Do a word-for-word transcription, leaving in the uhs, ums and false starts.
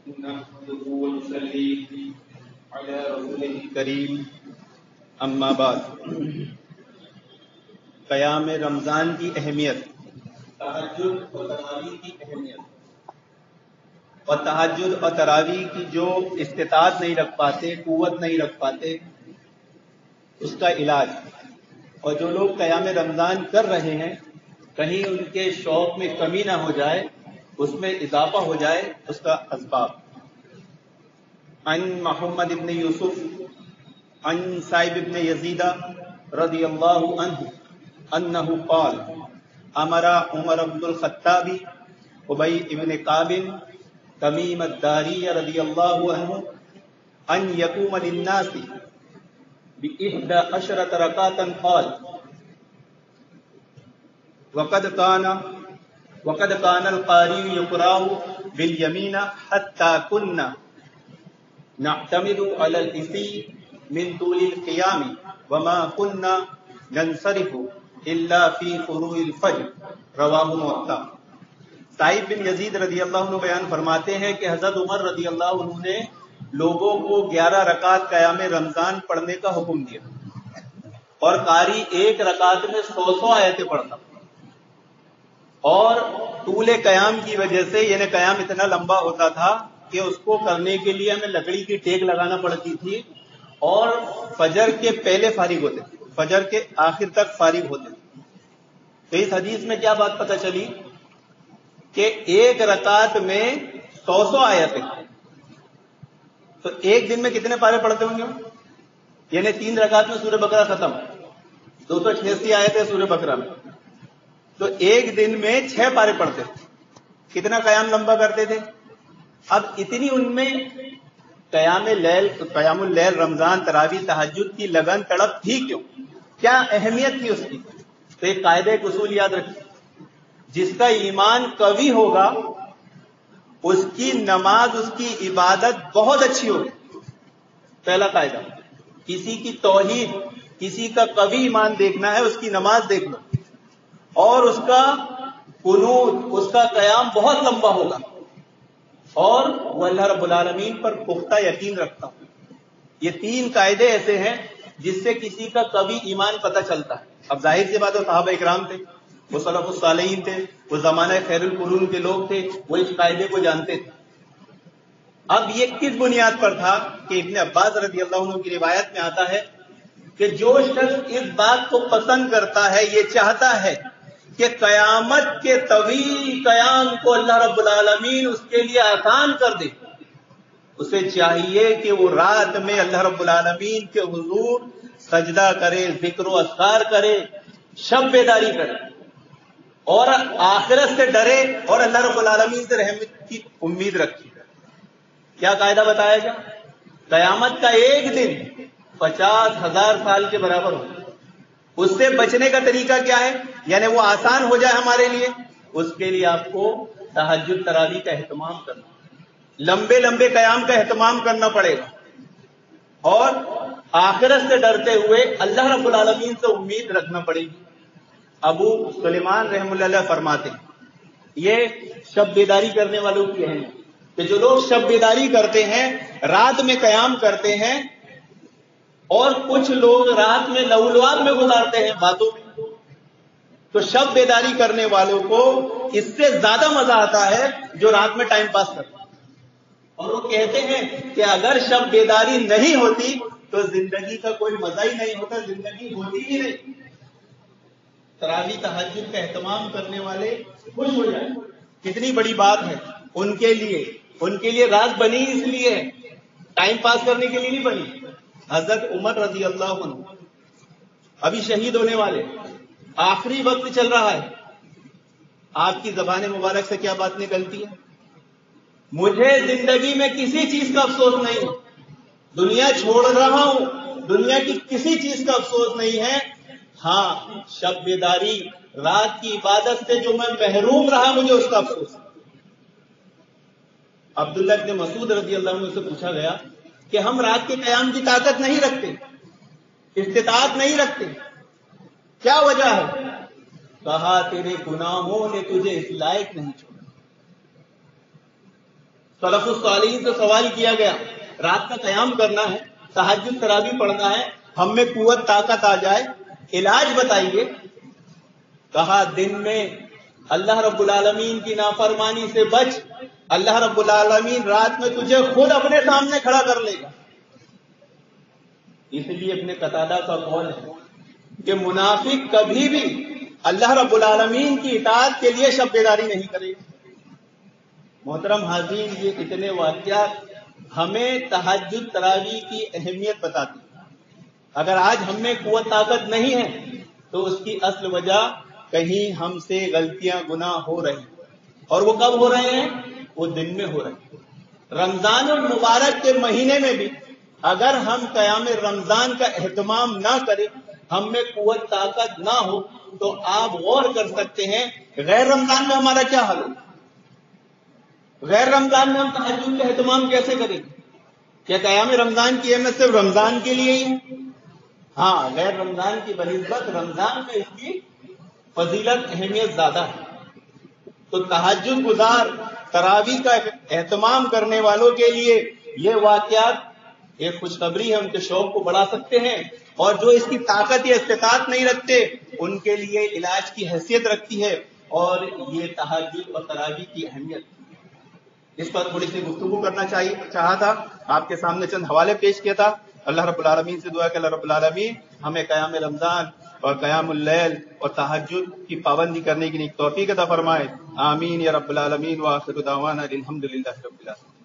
نحمده ونصلي على رسوله الكريم اما بعد. قیام رمضان کی اہمیت، تہجد اور تراویح کی اہمیت، اور تہجد اور تراویح کی جو استطاعت نہیں رکھ پاتے، قوت نہیں رکھ پاتے، اس کا علاج، اور جو لوگ قیام رمضان کر رہے ہیں کہیں ان کے شوق میں کمی نہ ہو جائے، اس میں اضافہ ہو جائے، اس کا اسباب. عن محمد ابن یوسف عن سائب ابن یزید رضی اللہ عنہ انہ قال امر عمر بن الخطاب ابی ابن کعب تمیم الداری رضی اللہ عنہ ان یقوم للناس بإحدى عشرة ركعة قال وقد كان وقد كان القارئ يقرأ باليمين حتى كنا نعتمد على الإسي من طول القيام وما كنا ننصرف إلا في طلوع الفجر. رواہ موطا. سعید بن یزید رضی اللہ عنہ بیان فرماتے ہیں کہ حضرت عمر رضی اللہ عنہ نے لوگوں کو گیارہ رکعت قیام رمضان پڑھنے کا حکم دیا، اور قاری ایک رکعت میں سو سو آیتیں پڑھتا، اور طول قیام کی وجہ سے، یعنی قیام اتنا لمبا ہوتا تھا کہ اس کو کرنے کے لیے ہمیں لکڑی کی ٹیک لگانا پڑتی تھی، اور فجر کے پہلے فارغ ہوتے تھے، فجر کے آخر تک فارغ ہوتے تھے. تو اس حدیث میں کیا بات پتہ چلی کہ ایک رکعت میں سو سو آیتیں، تو ایک دن میں کتنے پارے پڑھتے ہوں گے؟ یعنی تین رکعت میں سورہ بقرہ ختم، دو سو چھیاسی آیتیں سورہ بقرہ میں، تو ایک دن میں چھ پارے پڑھتے تھے. کتنا قیام لمبا کرتے تھے؟ اب اتنی ان میں قیام لیل قیام اللیل، رمضان، تراویح، تہجد کی لگن تڑپ تھی کیوں؟ کیا اہمیت تھی اس کی؟ تو ایک قاعدہ، ایک اصول یاد رکھیے، جس کا ایمان قوی ہوگا اس کی نماز، اس کی عبادت بہت اچھی ہوگی. پہلا قاعدہ. کسی کی توحید، کسی کا قوی ایمان دیکھنا ہے، اس کی نماز دیکھ لو، اور اس کا قنوت، اس کا قیام بہت لمبا ہوگا، اور وہ اللہ رب العالمین پر پختہ یقین رکھتا ہوں. یہ تین قاعدے ایسے ہیں جس سے کسی کا قوی ایمان پتہ چلتا ہے. اب ظاہر سی بات ہے، صحابہ اکرام تھے، وہ سلف الصالحین تھے، وہ زمانہ خیر القرون کے لوگ تھے، وہ اس قاعدے کو جانتے تھے. اب یہ کس بنیاد پر تھا کہ ابن عباس رضی اللہ عنہ کی روایت میں آتا ہے کہ جو شخص اس بات کو پسند کرتا ہے، یہ چاہتا ہے کہ قیامت کے طویل قیام کو اللہ رب العالمین اس کے لیے آسان کر دے، اسے چاہیے کہ وہ رات میں اللہ رب العالمین کے حضور سجدہ کرے، ذکر و اذکار کرے، شب بیداری کرے، اور آخرت سے ڈرے، اور اللہ رب العالمین سے رحمت کی امید رکھے. کیا قاعدہ بتایا گیا؟ قیامت کا ایک دن پچاس ہزار سال کے برابر ہو. اس سے بچنے کا طریقہ کیا ہے؟ یعنی وہ آسان ہو جائے ہمارے لیے، اس کے لیے آپ کو تہجد تراویح کا اہتمام کرنا، لمبے لمبے قیام کا اہتمام کرنا پڑے گا، اور آخرت سے ڈرتے ہوئے اللہ رب العالمین سے امید رکھنا پڑے گی. ابو سلیمان رحم اللہ علیہ فرماتے ہیں یہ شب بیداری کرنے والوں کی ہے کہ جو لوگ شب بیداری کرتے ہیں، رات میں قیام کرتے ہیں، اور کچھ لوگ رات میں لولوات میں گزارتے ہیں، باتوں میں، تو شب بیداری کرنے والوں کو اس سے زیادہ مزہ آتا ہے جو رات میں ٹائم پاس کرتے ہیں. اور وہ کہتے ہیں کہ اگر شب بیداری نہیں ہوتی تو زندگی کا کوئی مزہ ہی نہیں ہوتا، زندگی ہوتی ہی نہیں. تراویح تہجد کا اہتمام کرنے والے خوش ہو جائیں، کتنی بڑی بات ہے ان کے لیے. ان کے لیے رات بنی اس لیے ہے، ٹائم پاس کرنے کے لیے نہیں بنی. حضرت عمر رضی اللہ عنہ ابھی شہید ہونے والے، آخری وقت چل رہا ہے، آپ کی زبان مبارک سے کیا بات نکلتی ہے؟ مجھے زندگی میں کسی چیز کا افسوس نہیں ہے، دنیا چھوڑ رہا ہوں، دنیا کی کسی چیز کا افسوس نہیں ہے، ہاں شب بیداری، رات کی عبادت سے جو میں محروم رہا، مجھے اس کا افسوس ہے. عبداللہ ابن مسعود رضی اللہ عنہ سے پوچھا گیا کہ ہم رات کے قیام کی طاقت نہیں رکھتے، استطاعت نہیں رکھتے، کیا وجہ ہے؟ کہا تیرے گناہوں نے تجھے اس لائق نہیں چھوڑا. سلف الصالحین سے سوال کیا گیا رات کا قیام کرنا ہے، تہجد تراویح پڑھنا ہے، ہم میں قوت طاقت آ جائے، علاج بتائیے. کہا دن میں اللہ رب العالمین کی نافرمانی سے بچ، اللہ رب العالمین رات میں تجھے خود اپنے سامنے کھڑا کر لے گا. اس لیے اپنے قتادہ کا قول ہے کہ منافق کبھی بھی اللہ رب العالمین کی اطاعت کے لیے شب بیداری نہیں کرے گا. محترم حاضرین، یہ اتنے واقعات ہمیں تہجد تراویح کی اہمیت بتاتی ہیں. اگر آج ہم میں قوت طاقت نہیں ہے تو اس کی اصل وجہ کہیں ہم سے غلطیاں گناہ ہو رہی ہیں. اور وہ کب ہو رہے ہیں؟ وہ دن میں ہو رہے ہیں. رمضان المبارک کے مہینے میں بھی اگر ہم قیام رمضان کا اہتمام نہ کریں، ہم میں قوت طاقت نہ ہو، تو آپ غور کر سکتے ہیں غیر رمضان میں ہمارا کیا حال ہو. غیر رمضان میں ہم تہجد کا اہتمام کیسے کریں گے؟ کیا قیام رمضان کی اہمیت صرف رمضان کے لیے ہی ہے؟ ہاں، غیر رمضان کی بنسبت رمضان میں اس کی فضیلت اہمیت زیادہ ہے. تو تہجد گزار تراویح کا اہتمام کرنے والوں کے لیے یہ واقعات ایک خوشخبری ہے، ان کے شوق کو بڑھا سکتے ہیں. اور جو اس کی طاقت یا استطاعت نہیں رکھتے ان کے لیے علاج کی حیثیت رکھتی ہے. اور یہ تہجد اور تراویح کی اہمیت، اس پر تھوڑی سی گفتگو کرنا چاہیے چاہا تھا، آپ کے سامنے چند حوالے پیش کیا تھا. اللہ رب العالمین سے دعا کہ اللہ رب العالمین ہمیں قیام رمضان اور قیام اللیل اور تہجد کی پابندی کرنے کی توفیق عطا فرمائے. آمین یا رب العالمین. وآخر دعوانا الحمد للہ رب العالمین.